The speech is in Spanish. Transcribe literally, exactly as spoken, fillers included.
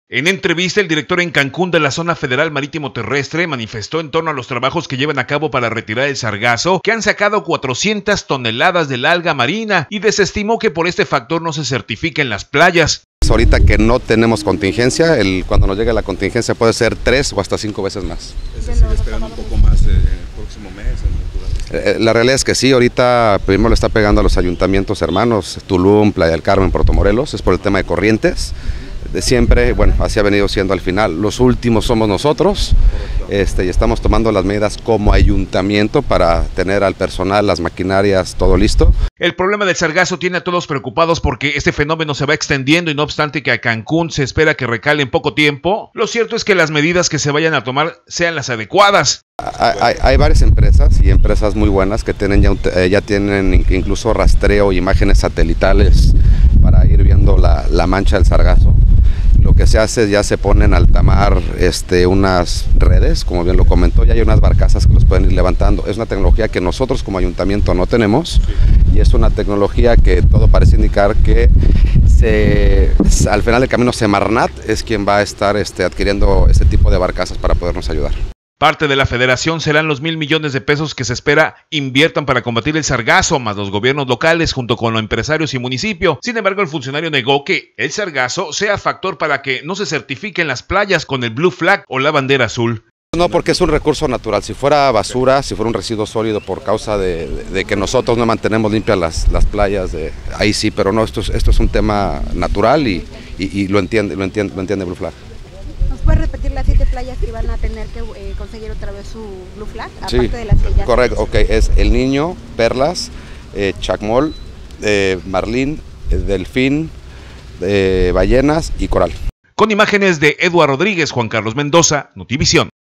En entrevista, el director en Cancún de la Zona Federal Marítimo Terrestre manifestó en torno a los trabajos que llevan a cabo para retirar el sargazo, que han sacado cuatrocientas toneladas del alga marina, y desestimó que por este factor no se certifiquen las playas. Ahorita que no tenemos contingencia, el, cuando nos llegue la contingencia puede ser tres o hasta cinco veces más. Es decir, esperando un poco más eh, el próximo mes. Eh, la realidad es que sí, ahorita primero le está pegando a los ayuntamientos hermanos, Tulum, Playa del Carmen, Puerto Morelos, es por el tema de corrientes. De siempre, bueno, así ha venido siendo al final. Los últimos somos nosotros, este, y estamos tomando las medidas como ayuntamiento para tener al personal, las maquinarias, todo listo. El problema del sargazo tiene a todos preocupados porque este fenómeno se va extendiendo y no obstante que a Cancún se espera que recale en poco tiempo, lo cierto es que las medidas que se vayan a tomar sean las adecuadas. Hay, hay, hay varias empresas y empresas muy buenas que tienen ya, ya tienen incluso rastreo y imágenes satelitales para ir viendo la, la mancha del sargazo. Lo que se hace, ya se ponen al tamar este, unas redes, como bien lo comentó, ya hay unas barcazas que los pueden ir levantando. Es una tecnología que nosotros como ayuntamiento no tenemos, y es una tecnología que todo parece indicar que se, al final del camino Semarnat es quien va a estar este, adquiriendo este tipo de barcazas para podernos ayudar. Parte de la federación serán los mil millones de pesos que se espera inviertan para combatir el sargazo, más los gobiernos locales junto con los empresarios y municipio. Sin embargo, el funcionario negó que el sargazo sea factor para que no se certifiquen las playas con el Blue Flag o la bandera azul. No, porque es un recurso natural. Si fuera basura, si fuera un residuo sólido por causa de, de, de que nosotros no mantenemos limpias las, las playas, de, ahí sí, pero no, esto es, esto es un tema natural y, y, y lo entiende, lo entiende, lo entiende Blue Flag. ¿Nos puede repetir las siete playas que van a tener que eh, conseguir otra vez su Blue Flag? Sí, aparte de las que ya correcto, ok, es El Niño, Perlas, eh, Chacmol, eh, Marlín, eh, Delfín, eh, Ballenas y Coral. Con imágenes de Eduardo Rodríguez, Juan Carlos Mendoza, Notivisión.